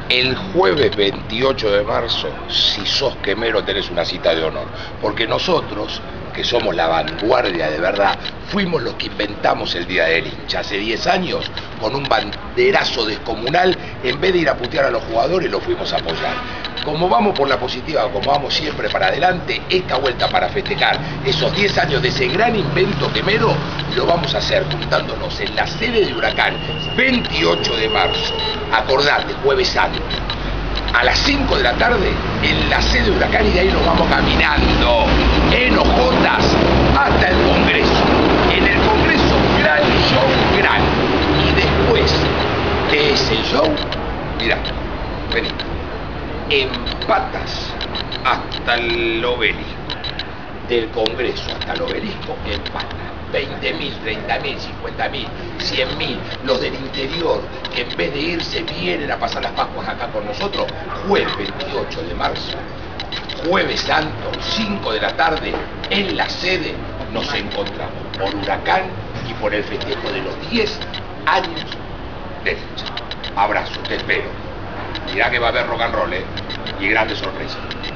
El jueves 28 de marzo, si sos quemero, tenés una cita de honor. Porque nosotros, que somos la vanguardia de verdad, fuimos los que inventamos el Día del Hincha. Hace 10 años, con un banderazo descomunal, en vez de ir a putear a los jugadores, los fuimos a apoyar. Como vamos por la positiva, como vamos siempre para adelante, esta vuelta para festejar esos 10 años de ese gran invento quemero, lo vamos a hacer juntándonos en la sede de Huracán, 28 de marzo. Acordate, Jueves Santo, a las 5 de la tarde, en la sede de Huracán, y de ahí nos vamos caminando, en hojotas, hasta el Congreso. En el Congreso, gran show, gran. Y después de ese show, mirá, vení, en patas hasta el obelisco. Del Congreso hasta el obelisco, en patas. 20.000, 30.000, 50.000, 100.000, los del interior, que en vez de irse vienen a pasar las Pascuas acá con nosotros. Jueves 28 de marzo, Jueves Santo, 5 de la tarde, en la sede nos encontramos por Huracán y por el festejo de los 10 años de Hincha. Abrazo, te espero. Mirá que va a haber rock and roll, y grandes sorpresas.